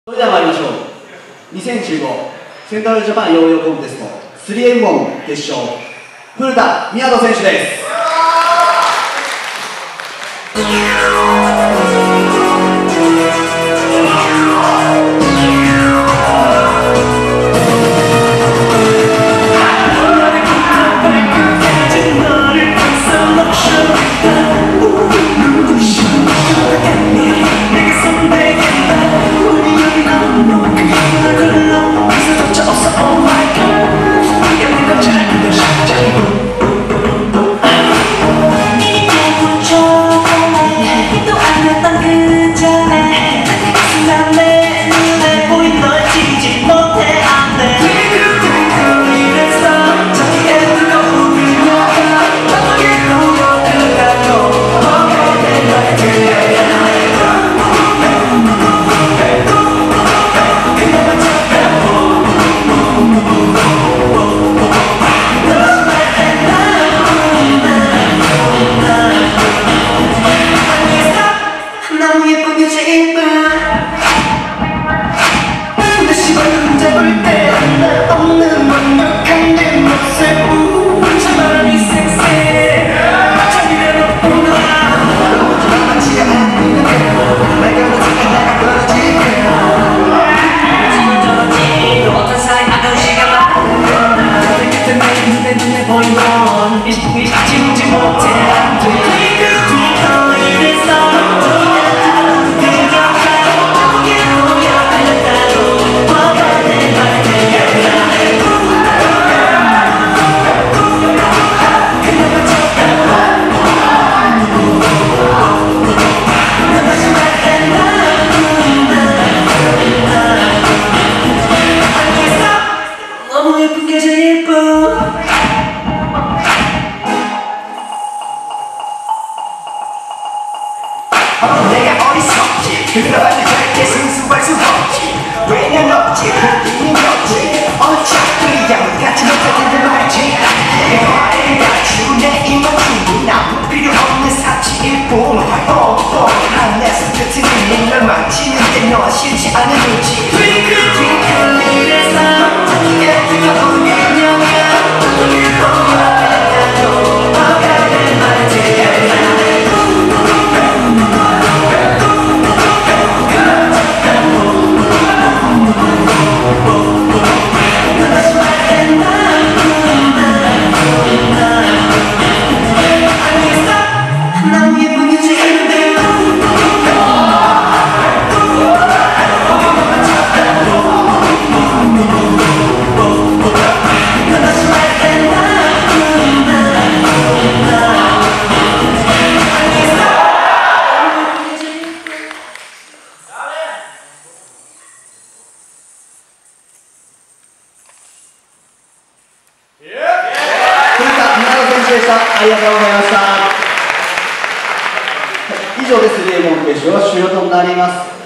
それでは参りましょう。2015セントラルジャパンヨーヨーコンテスト 3M1 決勝、古田湊選手です。 그러니 절대 승수할 수 없지. 왜냐 없지 힘이 없지. 어차피 양같이 못하는 말지. 내 화를 낮추고 내 입만 주고 아무 필요 없는 사치일 뿐. 한내서 끝은 널 망치는데 너와 싫지 않은 눈치. Twinkle twinkle little star, 예쁘가 우리 영야. ありがとうございました。以上で 3M1 決勝は終了となります。